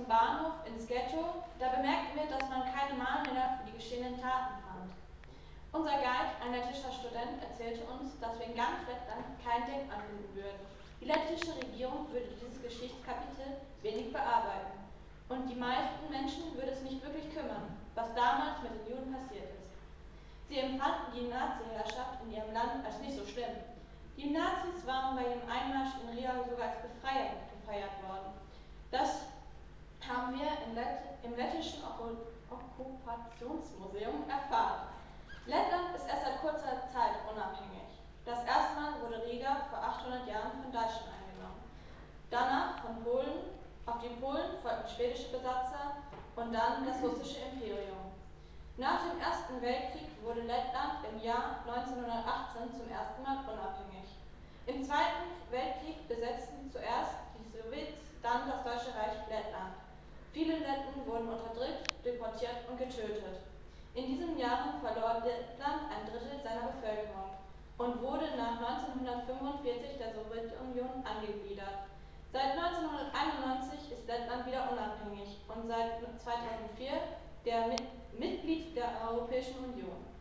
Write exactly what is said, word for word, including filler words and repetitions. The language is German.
zum Bahnhof ins Ghetto, da bemerkten wir, dass man keine Mahnmäler für die geschehenen Taten fand. Unser Guide, ein lettischer Student, erzählte uns, dass wir in ganz Lettland kein Denkmal finden würden. Die lettische Regierung würde dieses Geschichtskapitel wenig bearbeiten. Und die meisten Menschen würde es nicht wirklich kümmern, was damals mit den Juden passiert ist. Sie empfanden die Nazi-Herrschaft in ihrem Land als nicht so schlimm. Die Nazis waren bei ihrem Einmarsch in Riga sogar als Befreier gefeiert worden. Das haben wir im, Lett im lettischen Okkupationsmuseum erfahren. Lettland ist erst seit kurzer Zeit unabhängig. Das erste Mal wurde Riga vor achthundert Jahren von Deutschen eingenommen. Danach von Polen, auf die Polen folgten schwedische Besatzer und dann das russische Imperium. Nach dem Ersten Weltkrieg wurde Lettland im Jahr neunzehnhundertachtzehn zum ersten Mal unabhängig. Im Zweiten Weltkrieg besetzten zuerst die Sowjets, dann das Deutsche Reich Lettland. Viele Letten wurden unterdrückt, deportiert und getötet. In diesen Jahren verlor Lettland ein Drittel seiner Bevölkerung und wurde nach neunzehnhundertfünfundvierzig der Sowjetunion angegliedert. Seit neunzehnhunderteinundneunzig ist Lettland wieder unabhängig und seit zweitausendvier der Mitglied der Europäischen Union.